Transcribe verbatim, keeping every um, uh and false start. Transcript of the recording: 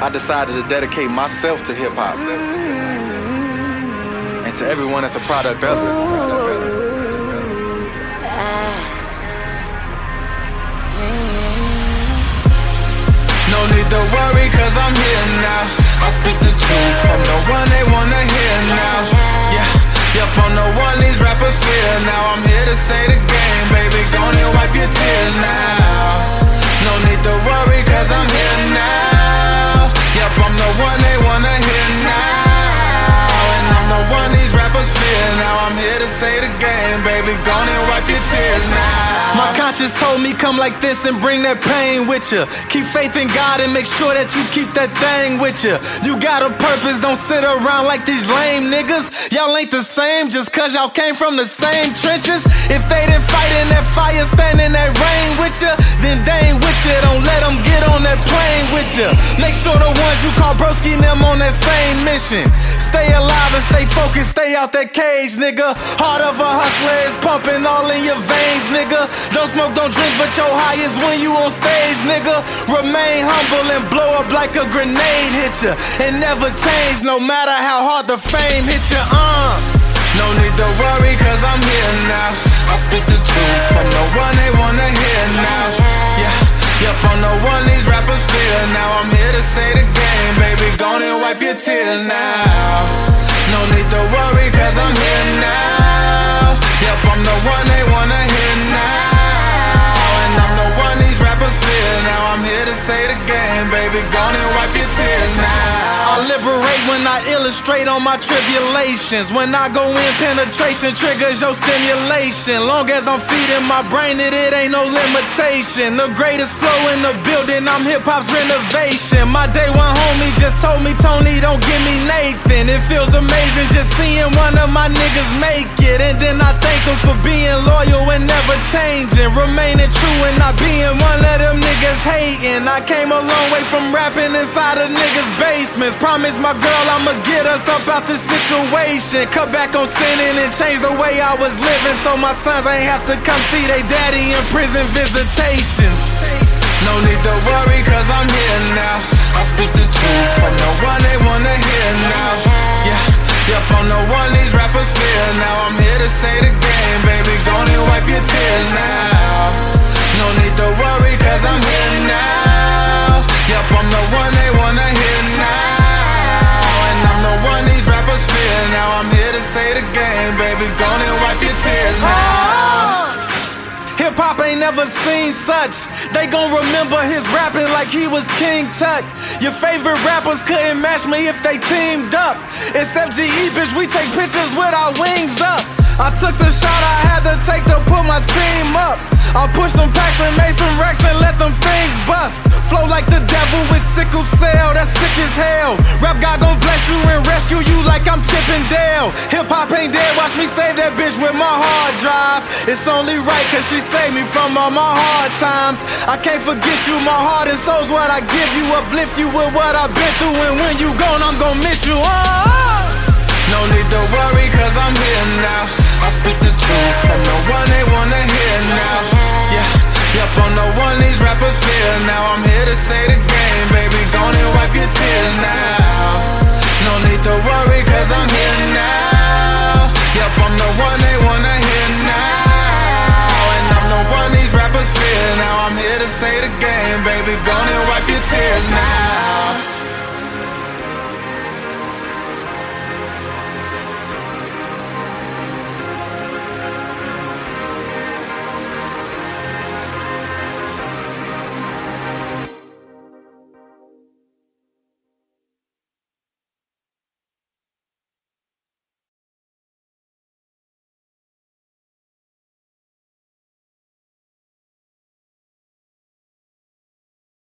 I decided to dedicate myself to hip-hop and to everyone that's a product of it. No need to worry, cause I'm here now. I speak the truth from the one they wanna hear now. Yeah, yep, I'm the one these rappers fear now. I'm here to say the game, baby, go and wipe your tears now. No need to worry, cause I'm here now. Yep, I'm the one they wanna hear now. And I'm the one these rappers fear now. I'm here to say the game, baby, go and wipe your tears now. My conscience told me come like this and bring that pain with you. Keep faith in God and make sure that you keep that thing with you. You got a purpose, don't sit around like these lame niggas. Y'all ain't the same just cause y'all came from the same trenches. If they didn't fight in that fire, stand in that rain with you, then they ain't with you. Don't let them get on that plane with you. Make sure the ones you call broski and them on that same mission. Stay alive and stay focused, stay out that cage, nigga. Heart of a hustler is pumping all in your veins, nigga. Don't smoke, don't drink, but your high is when you on stage, nigga. Remain humble and blow up like a grenade hit ya. And never change no matter how hard the fame hit ya, uh. No need to worry, cause I'm here now. I speak the truth from the one they wanna hear now. Yeah, yep, I'm the one these rappers fear now. I'm here to say the game, baby, go and wipe your tears now. No need to worry, cause I'm here now. Yep, I'm the one they wanna hear now. And I'm the one these rappers fear now. I'm here to say the game, baby, go and wipe your tears now. I liberate when I illustrate on my tribulations. When I go in, penetration triggers your stimulation. Long as I'm feeding my brain it, it ain't no limitation. The greatest flow in the building, I'm hip-hop's renovation. My day one homie just told me, Tony, don't give me Nathan. It feels amazing just seeing one of my niggas make it. And then I thank them for being loyal and never changing, remaining true and not being one of them niggas hating. I came a long way from rapping inside a niggas' basements. Promise my girl I'ma get us up out this situation. Cut back on sinning and change the way I was living, so my sons ain't have to come see they daddy in prison visitations. No need to worry, cause I'm here now. I speak the truth from the one they wanna hear now. Yeah, yep, I'm the one these rappers fear now. I'm here to say the game, baby, go and wipe your tears now. No need to worry, cause I'm here now. Yep, I'm the one they wanna hear now. And I'm the one these rappers fear now. I'm here to say the game, baby, go and wipe your tears now. Hip-hop ain't never seen such. They gon' remember his rapping like he was King Tut. Your favorite rappers couldn't match me if they teamed up. It's F G E, bitch, we take pictures with our wings up. I took the shot I had to take to put my team up. I pushed some packs and made some racks and let them things bust. Flow like the devil with sickle cell, that's sick as hell. Rap God gon' bless you and rescue you like I'm Chip and Dale. Hip-hop ain't dead, watch me save that bitch with my hard drive. It's only right cause she saved me from all my hard times. I can't forget you, my heart and soul's what I give you. Uplift you with what I've been through, and when you gone I'm gon' miss you, oh. No need to worry, cause I'm here now. I speak the truth from the one they wanna hear now. Yeah, yep, I'm the one these rappers fear now. I'm here to say the game, baby, go and wipe your tears now. No need to worry, cause I'm here now. Yep, I'm the one they wanna hear now. And I'm the one these rappers fear now. I'm here to say the game, baby, go and wipe your tears now.